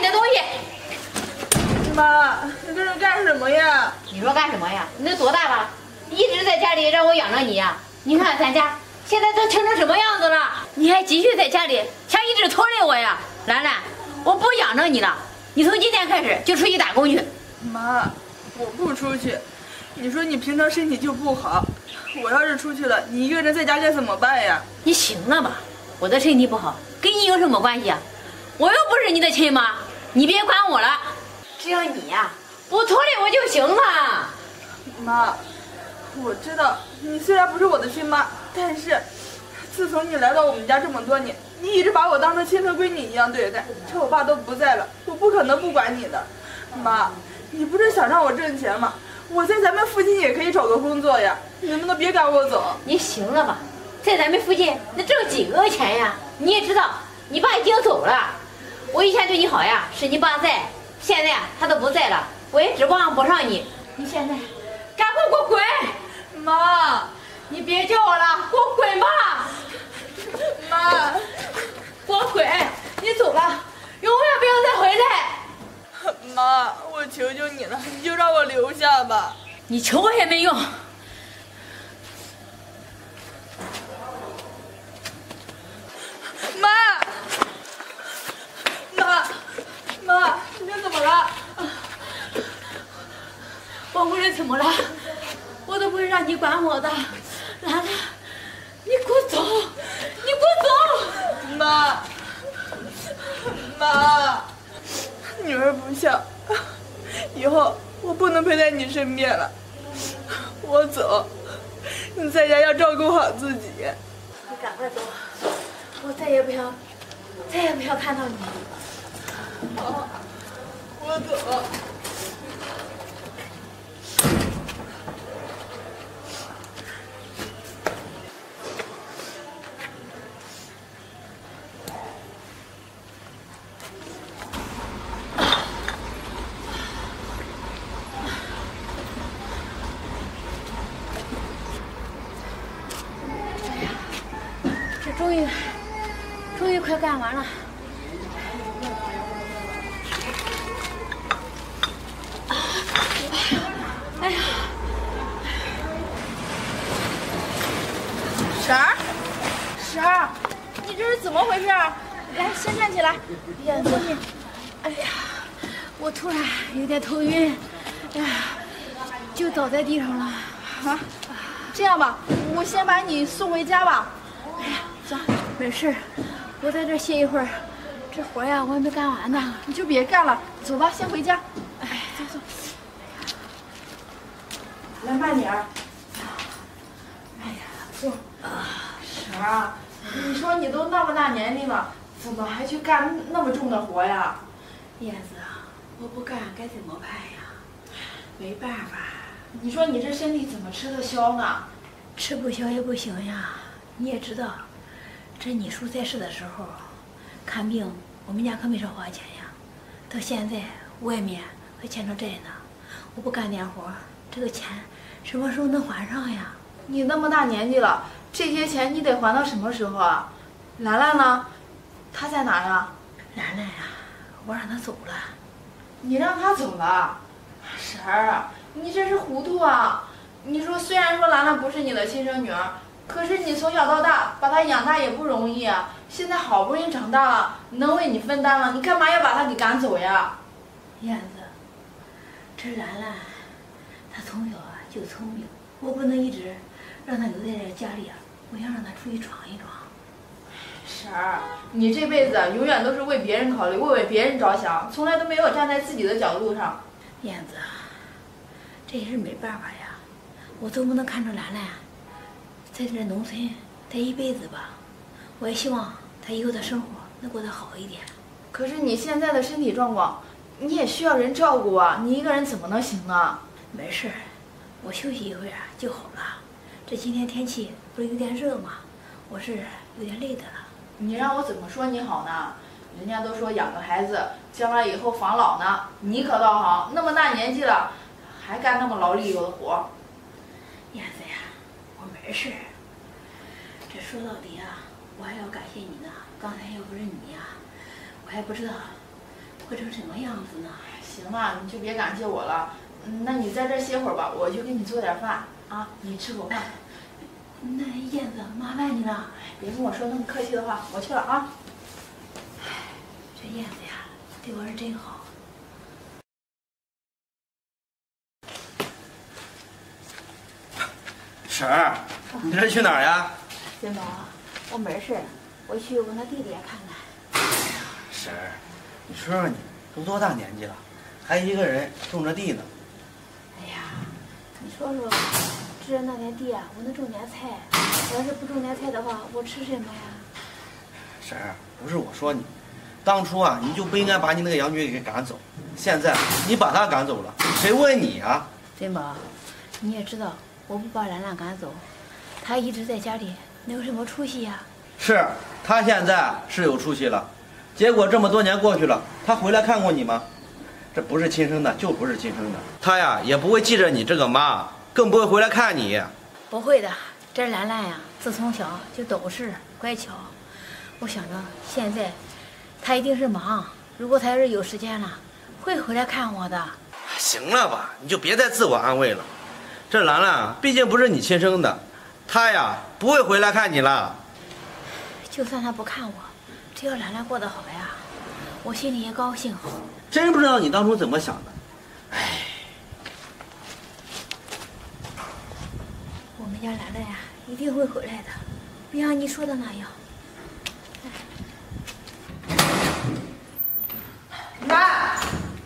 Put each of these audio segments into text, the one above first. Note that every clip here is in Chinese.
的东西。 妈，你这是干什么呀？ 你说干什么呀？你都多大了？一直在家里让我养着你呀？你看咱家现在都穷成什么样子了，你还继续在家里想一直拖累我呀？兰兰，我不养着你了，你从今天开始就出去打工去。 妈，我不出去。你说你平常身体就不好，我要是出去了，你一个人在家该怎么办呀？ 你行了吧？我的身体不好跟你有什么关系啊？我又不是你的亲妈，你别管我了。只要你呀，不拖累我就行了。 妈，我知道你虽然不是我的亲妈，但是自从你来到我们家这么多年，你一直把我当成亲生闺女一样对待。这我爸都不在了，我不可能不管你的。妈，你不是想让我挣钱吗？我在咱们附近也可以找个工作呀，你能不能别赶我走？ 你行了吧？在咱们附近那挣几个钱呀？你也知道，你爸已经走了。我以前对你好呀，是你爸在，现在他都不在了，我也指望不上你。你现在赶快给我滚！ 妈， 你别叫我了，给我滚吧！ 妈， 给我滚！你走了，永远不要再回来。 妈，我求求你了，你就让我留下吧。 你求我也没用。 妈，你怎么了？ 我无论怎么了，我都不会让你管我的。兰兰，你给我走！你给我走！ 妈，女儿不孝，以后我不能陪在你身边了。我走，你在家要照顾好自己。 你赶快走，我再也不要看到你。 好，我走。 终于快干完了。哎呀， 婶儿，你这是怎么回事？来，先站起来。燕子， 哎呀，我突然有点头晕，哎呀，就倒在地上了。 啊，这样吧，我先把你送回家吧。 哎呀，走，没事，我在这歇一会儿，这活呀我还没干完呢。 你就别干了，走吧，先回家。 哎， 走走。来，慢点儿。哎呀，坐。婶儿，你说你都那么大年龄了，怎么还去干那么重的活呀？ 燕子啊，我不干该怎么办呀？没办法。 你说你这身体怎么吃得消呢？ 吃不消也不行呀。你也知道，这你叔在世的时候，看病我们家可没少花钱呀。到现在外面还欠着债呢，我不干点活，这个钱什么时候能还上呀？ 你那么大年纪了，这些钱你得还到什么时候啊？兰兰呢？她在哪呀？ 兰兰呀，我让她走了。 你让她走了？婶儿，你这是糊涂啊！你说虽然说兰兰不是你的亲生女儿，可是你从小到大把她养大也不容易啊。现在好不容易长大了，能为你分担了，你干嘛要把她给赶走呀？ 燕子，这兰兰，她从小啊就聪明，我不能一直让她留在这家里啊，我想让她出去闯一闯。 婶儿，你这辈子永远都是为别人考虑，为别人着想，从来都没有站在自己的角度上。 燕子，这也是没办法呀，我总不能看着兰兰在这农村待一辈子吧，我也希望她以后的生活能过得好一点。 可是你现在的身体状况，你也需要人照顾啊，你一个人怎么能行呢？ 没事，我休息一会儿就好了。这今天天气不是有点热吗？我是有点累的了。 你让我怎么说你好呢？人家都说养个孩子，将来以后防老呢。你可倒好，那么大年纪了，还干那么劳力的活。 燕子呀，我没事。这说到底啊，我还要感谢你呢。刚才要不是你呀，我还不知道会会成什么样子呢？ 行了，你就别感谢我了。那你在这歇会儿吧，我去给你做点饭啊，你吃口饭。 那燕子，麻烦你了。 别跟我说那么客气的话，我去了啊。 这燕子呀，对我是真好。 婶儿，你这是去哪儿呀？ 元宝，我没事，我去我那弟弟看看。 婶儿，你说说你都多大年纪了，还一个人种着地呢？ 哎呀，你说说，这那点地啊，我能种点菜。我要是不种点菜的话，我吃什么呀？ 婶儿，不是我说你，当初啊，你就不应该把你那个杨军给赶走。现在你把他赶走了，谁问你啊？ 元宝，你也知道，我不把兰兰赶走，她一直在家里，能有什么出息呀？ 是他现在是有出息了，结果这么多年过去了，他回来看过你吗？这不是亲生的，就不是亲生的。他呀，也不会记着你这个妈，更不会回来看你。 不会的，这兰兰呀，自从小就懂事乖巧。我想着现在，她一定是忙。如果她要是有时间了，会回来看我的。 行了吧，你就别再自我安慰了。这兰兰毕竟不是你亲生的，她呀不会回来看你了。 就算她不看我，只要兰兰过得好呀，我心里也高兴。 真不知道你当初怎么想的。哎， 我们家兰兰呀，一定会回来的，不像你说的那样。 妈，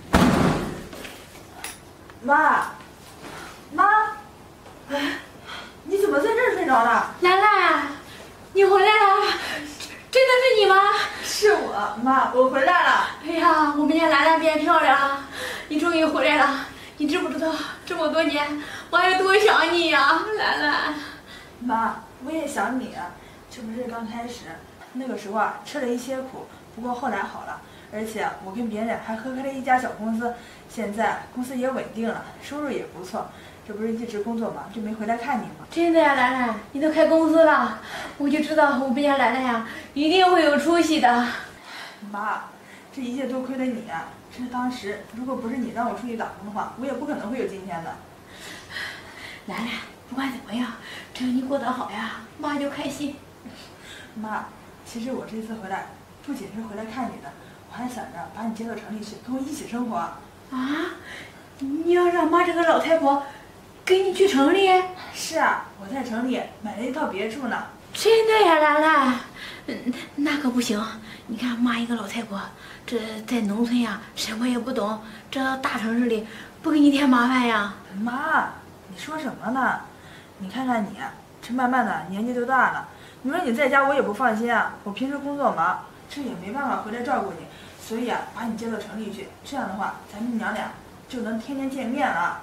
你怎么在这儿睡着了？ 兰兰，你回来了，真的是你吗？ 是我，妈，我回来了。 哎呀，我们家兰兰变漂亮了，你终于回来了。你知不知道这么多年我有多想你呀，兰兰？ 妈，我也想你啊。这不是刚开始，那个时候啊，吃了一些苦，不过后来好了。而且我跟别人还合开了一家小公司，现在公司也稳定了，收入也不错。这不是一直工作忙，就没回来看你吗？ 真的呀，兰兰，你都开公司了，我就知道我们家兰兰呀一定会有出息的。 妈，这一切都亏了你啊！这当时如果不是你让我出去打工的话，我也不可能会有今天的。 兰兰，不管怎么样，只要你过得好呀，妈就开心。 妈，其实我这次回来不仅是回来看你的，我还想着把你接到城里去，跟我一起生活。 啊？你要让妈这个老太婆跟你去城里？ 是啊，我在城里买了一套别墅呢。 真的呀，兰兰？那可不行。你看妈一个老太婆，这在农村呀，什么也不懂，这大城市里不给你添麻烦呀？ 妈，你说什么呢？你看看你，这慢慢的年纪都大了，你说你在家我也不放心啊。我平时工作忙，这也没办法回来照顾你，所以啊，把你接到城里去，这样的话，咱们娘俩就能天天见面了。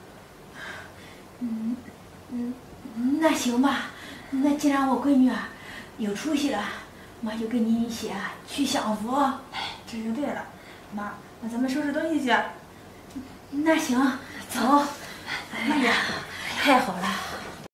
那行吧。那既然我闺女啊有出息了，妈就跟你一起啊去享福。 哎，这就对了。妈，那咱们收拾东西去。 那行，走。哎呀，太好了。